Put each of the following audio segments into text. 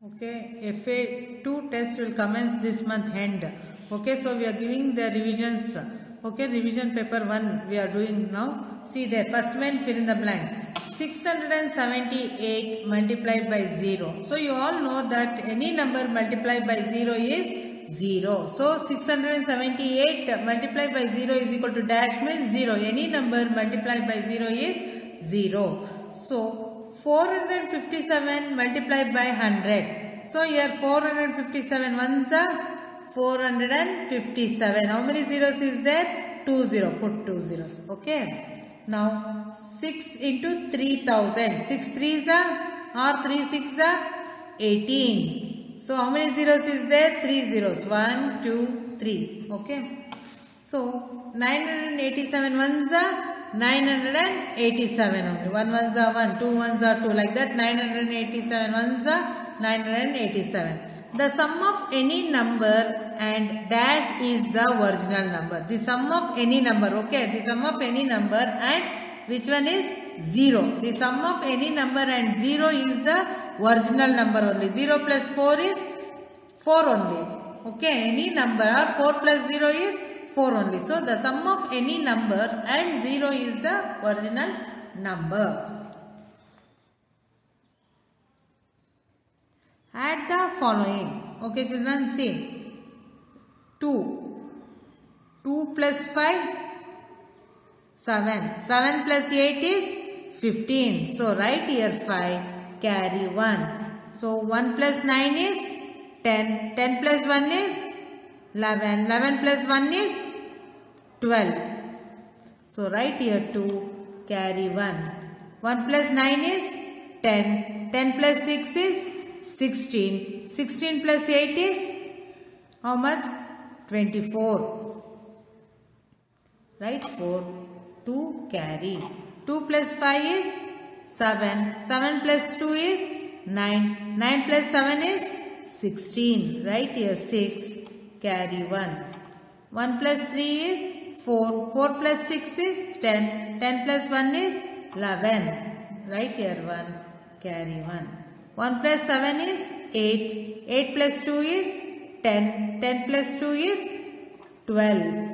Okay, FA2 test will commence this month end. Okay, so we are giving the revisions. Okay, revision paper 1 we are doing now. See there, first one fill in the blanks. 678 multiplied by 0. So you all know that any number multiplied by 0 is 0. So 678 multiplied by 0 is equal to dash means 0. Any number multiplied by 0 is 0. So 457 multiplied by 100. So here 457 ones are 457. How many zeros is there? 2 0. Put 2 zeros. Okay. Now 6 into 3000. 6 3s are or 3 6s are 18. So how many zeros is there? 3 zeros. 1, 2, 3. Okay. So 987 ones are 987 only. 1 ones are 1, 2 ones are 2. Like that 987 ones are 987. The sum of any number and dash is the original number. The sum of any number. Okay. The sum of any number and which one is 0. The sum of any number and 0 is the original number only. 0 plus 4 is 4 only. Okay. Any number or 4 plus 0 is 4 only. So, the sum of any number and 0 is the original number. Add the following. Okay, children, see. 2. 2 plus 5, 7. 7 plus 8 is 15. So, write here 5, carry 1. So, 1 plus 9 is 10. 10 plus 1 is 11. 11 plus 1 is 12. So, write here 2, carry 1. 1 plus 9 is 10. 10 plus 6 is 16. 16 plus 8 is how much? 24. Write 4, 2, carry. 2 plus 5 is 7. 7 plus 2 is 9. 9 plus 7 is 16. Write here 6. Carry 1. 1 plus 3 is 4. 4 plus 6 is 10. 10 plus 1 is 11. Write here 1. Carry 1. 1 plus 7 is 8. 8 plus 2 is 10. 10 plus 2 is 12.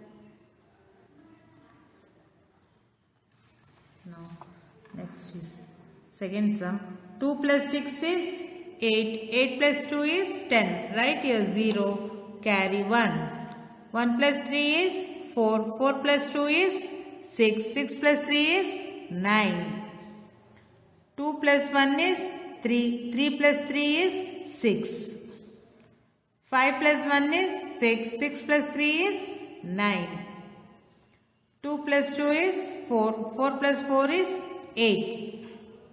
Now, next is second sum. 2 plus 6 is 8. 8 plus 2 is 10. Write here 0. Carry 1. 1 plus 3 is 4. 4 plus 2 is 6. 6 plus 3 is 9. 2 plus 1 is 3. 3 plus 3 is 6. 5 plus 1 is 6. 6 plus 3 is 9. 2 plus 2 is 4. 4 plus 4 is 8.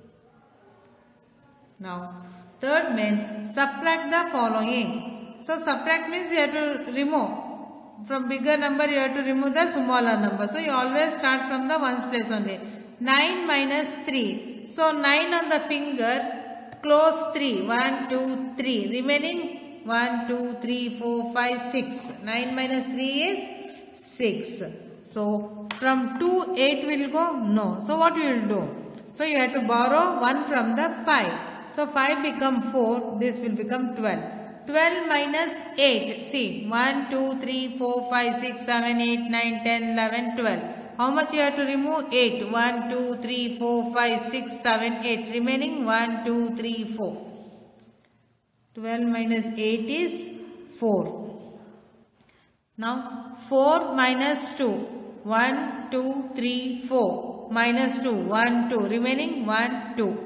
Now, third main, subtract the following. So, subtract means you have to remove. From bigger number, you have to remove the smaller number. So, you always start from the ones place only. 9 minus 3. So, 9 on the finger, close 3. 1, 2, 3. Remaining 1, 2, 3, 4, 5, 6. 9 minus 3 is 6. So, from 2, 8 will go? No. So, what you will do? So, you have to borrow 1 from the 5. So, 5 become 4. This will become 12. 12 minus 8. See, 1, 2, 3, 4, 5, 6, 7, 8, 9, 10, 11, 12. How much you have to remove? 8. 1, 2, 3, 4, 5, 6, 7, 8. Remaining 1, 2, 3, 4. 12 minus 8 is 4. Now, 4 minus 2. 1, 2, 3, 4. Minus 2. 1, 2. Remaining 1, 2.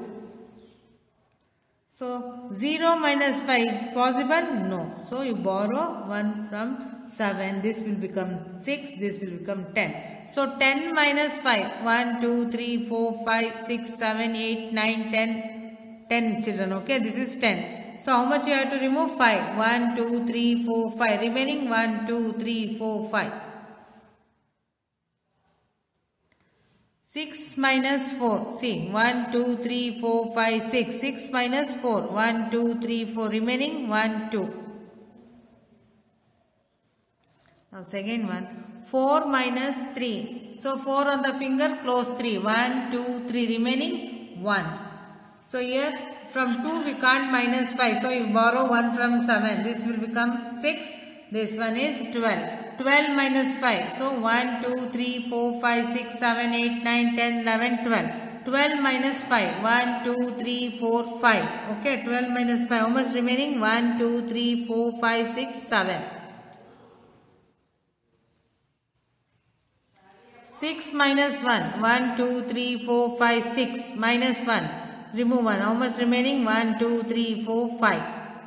So, 0 minus 5 possible? No. So, you borrow 1 from 7. This will become 6. This will become 10. So, 10 minus 5. 1, 2, 3, 4, 5, 6, 7, 8, 9, 10. 10 children. Okay. This is 10. So, how much you have to remove? 5. 1, 2, 3, 4, 5. Remaining 1, 2, 3, 4, 5. 6 minus 4. See, 1, 2, 3, 4, 5, 6. 6 minus 4. 1, 2, 3, 4. Remaining 1, 2. Now, second one. 4 minus 3. So, 4 on the finger, close 3. 1, 2, 3. Remaining 1. So here from 2 we can't minus 5. So you borrow 1 from 7. This will become 6. This one is 12. 12 minus 5. So 1, 2, 3, 4, 5, 6, 7, 8, 9, 10, 11, 12. 12 minus 5. 1, 2, 3, 4, 5. Okay, 12 minus 5. How much remaining? 1, 2, 3, 4, 5, 6, 7. 6 minus 1. 1, 2, 3, 4, 5, 6. Minus 1. Remove 1. How much remaining? 1, 2, 3, 4, 5.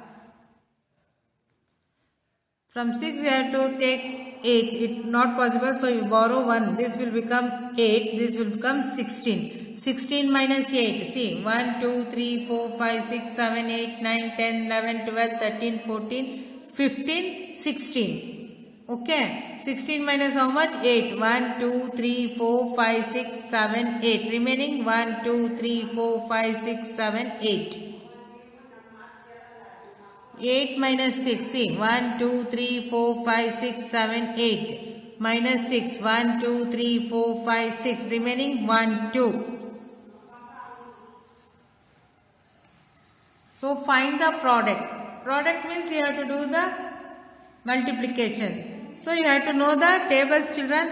From 6 you have to take 8. It's not possible. So you borrow 1. This will become 8. This will become 16. 16 minus 8. See. 1, 2, 3, 4, 5, 6, 7, 8, 9, 10, 11, 12, 13, 14, 15, 16. Okay. 16 minus how much? 8. 1, 2, 3, 4, 5, 6, 7, 8. Remaining 1, 2, 3, 4, 5, 6, 7, 8. 8 minus 6. See. 1, 2, 3, 4, 5, 6, 7, 8. Minus 6. 1, 2, 3, 4, 5, 6. Remaining 1, 2. So find the product. Product means you have to do the multiplication. So you have to know the tables, children.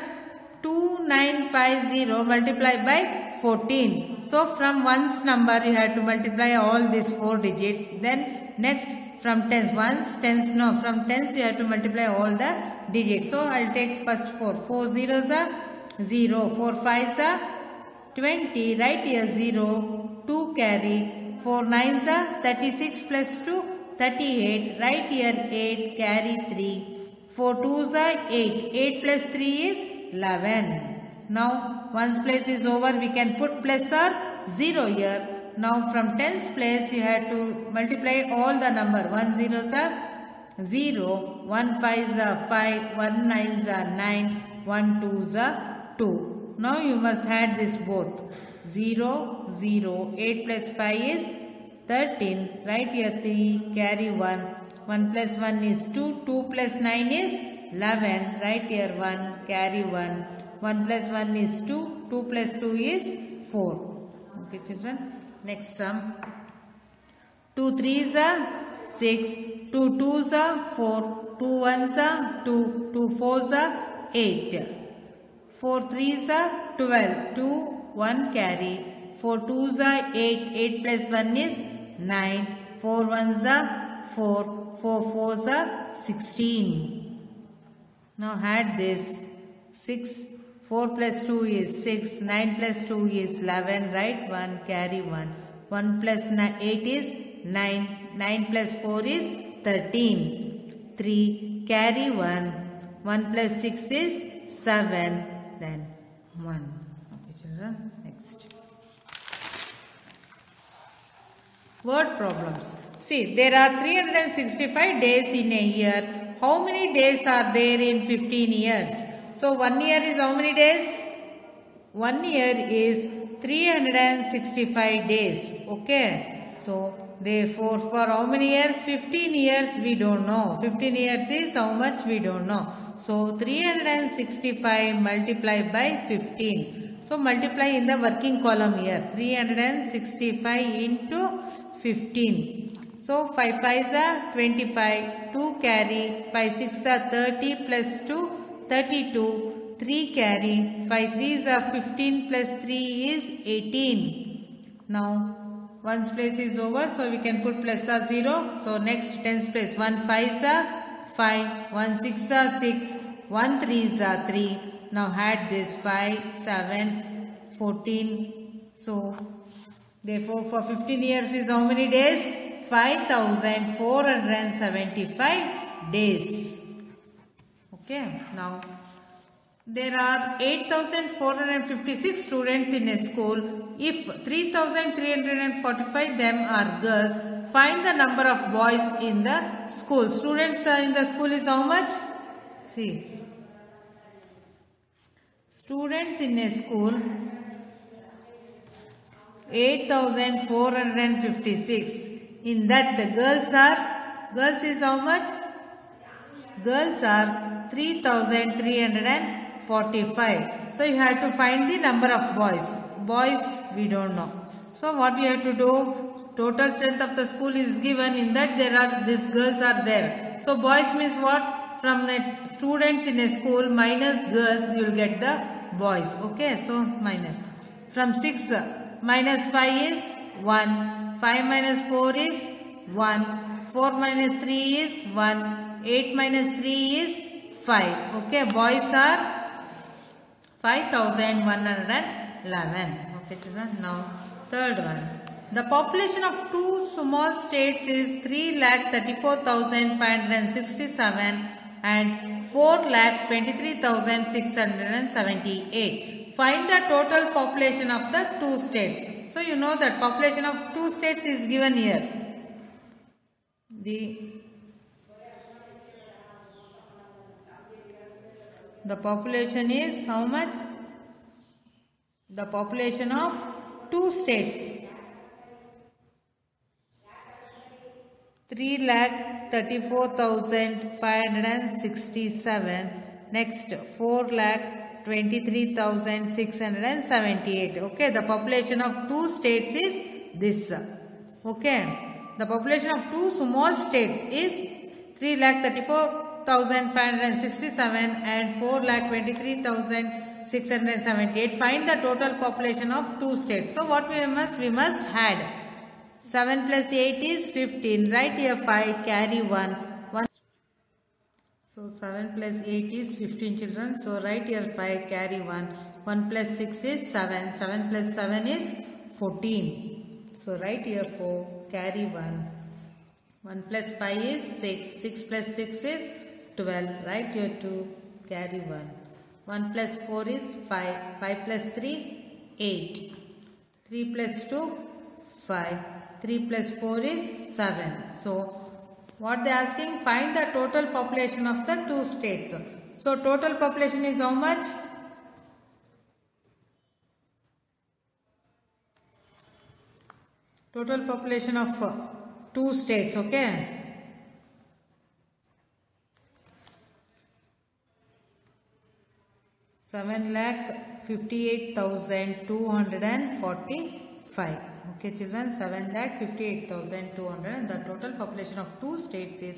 2950 multiplied by 14. So from ones number you have to multiply all these 4 digits. Then next from tens. Ones, tens, no. From tens you have to multiply all the digits. So I will take first 4. 4 zeros are 0. 4 fives are 20. Write here 0. 2 carry. 4 nines are 36 plus 2. 38. Write here 8. Carry 3. 4 twos are 8. 8 plus 3 is 11. Now ones place is over. We can put plus or 0 here. Now from tens place you have to multiply all the number. 1 zeros are 0. 1 fives are 5. 1 nines are 9. 1 twos are 2. Now you must add this both. 0, 0. 8 plus 5 is 13. Write here 3. Carry 1. 1 plus 1 is 2. 2 plus 9 is 11. Write here 1. Carry 1. 1 plus 1 is 2. 2 plus 2 is 4. Okay, children. Next sum. 2 threes are 6. 2 twos are 4. 2 ones are 2. 2 fours are 8. 4 threes are 12. 2, 1 carry. 4 twos are 8. 8 plus 1 is 9. 4 ones are 4. 4 fours are 16. Now add this. 6. 4 plus 2 is 6. 9 plus 2 is 11. Write 1. Carry 1. 1 plus 8 is 9. 9 plus 4 is 13. 3. Carry 1. 1 plus 6 is 7. Then 1. Okay, children. Next. Word problems. See, there are 365 days in a year. How many days are there in 15 years? So, 1 year is how many days? 1 year is 365 days. Okay. So, therefore, for how many years? 15 years we don't know. 15 years is how much we don't know. So, 365 multiplied by 15. So, multiply in the working column here. 365 into 15. So, 5 5s are 25, 2 carry, 5 6 are 30 plus 2, 32, 3 carry, 5 3s are 15 plus 3 is 18. Now, 1's place is over, so we can put plus or 0. So, next 10's place, 1 5s are 5, 1 6 are 6, 1 3s are 3. Now, add this 5, 7, 14. So, therefore, for 15 years is how many days? 5,475 days. Okay. Now, there are 8,456 students in a school. If 3,345 them are girls, find the number of boys in the school. Students in the school is how much? See. Students in a school 8,456. In that the girls is how much? Girls are 3,345. So you have to find the number of boys. Boys we don't know. So what we have to do? Total strength of the school is given. In that these girls are there. So boys means what? From students in a school minus girls, you will get the boys. Okay, so minus. From 6 minus 5 is 1. 5 minus 4 is 1. 4 minus 3 is 1. 8 minus 3 is 5. Okay, boys are 5111. Okay, children. Now, third one. The population of two small states is 3,34,567 and 4,23,678. Find the total population of the two states. So, you know that population of two states is given here. The population is how much? The population of two states. 3,34,567. Next, 4,23,678. Okay, the population of two states is this. Okay, the population of two small states is 3,34,567 and 4,23,678. Find the total population of two states. So what we must add. 7 plus 8 is 15. Write here 5, carry 1. So 7 plus 8 is 15 children. So write here 5, carry 1. 1 plus 6 is 7. 7 plus 7 is 14. So write here 4, carry 1. 1 plus 5 is 6. 6 plus 6 is 12. Write here 2, carry 1. 1 plus 4 is 5. 5 plus 3, 8. 3 plus 2, 5. 3 plus 4 is 7. So, what they are asking? Find the total population of the two states. So, total population is how much? Total population of two states, okay? Seven lakh 58,245. Okay, children, 7,58,200. The total population of two states is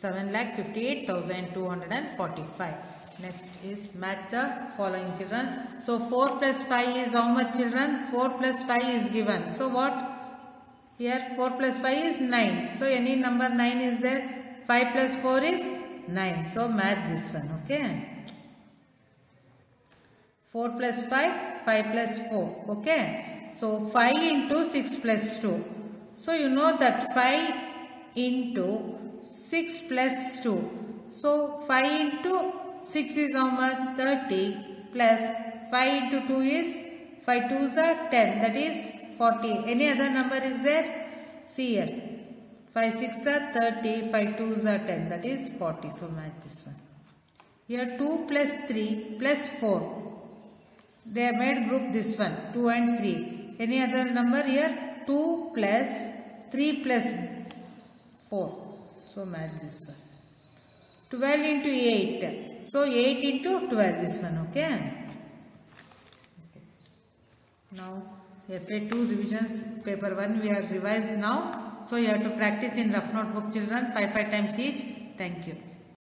7,58,245. Next is match the following, children. So 4 plus 5 is how much, children? 4 plus 5 is given. So what? Here 4 plus 5 is 9. So any number 9 is there. 5 plus 4 is 9. So match this one. Okay. 4 plus 5, 5 plus 4. Okay. So 5 into 6 plus 2. So you know that 5 into 6 plus 2. So 5 into 6 is how much? 30 plus 5 into 2 is 5 2s are 10. That is 40. Any other number is there? See here. 5 6 are 30. 5 2s are 10. That is 40. So match this one. Here 2 plus 3 plus 4. They have made group this one. 2 and 3. Any other number here? 2 plus 3 plus 4. So match this one. 12 into 8. So 8 into 12 this one. Okay. Now FA2 revisions paper 1 we are revised now. So you have to practice in rough notebook, children. 5 times each. Thank you.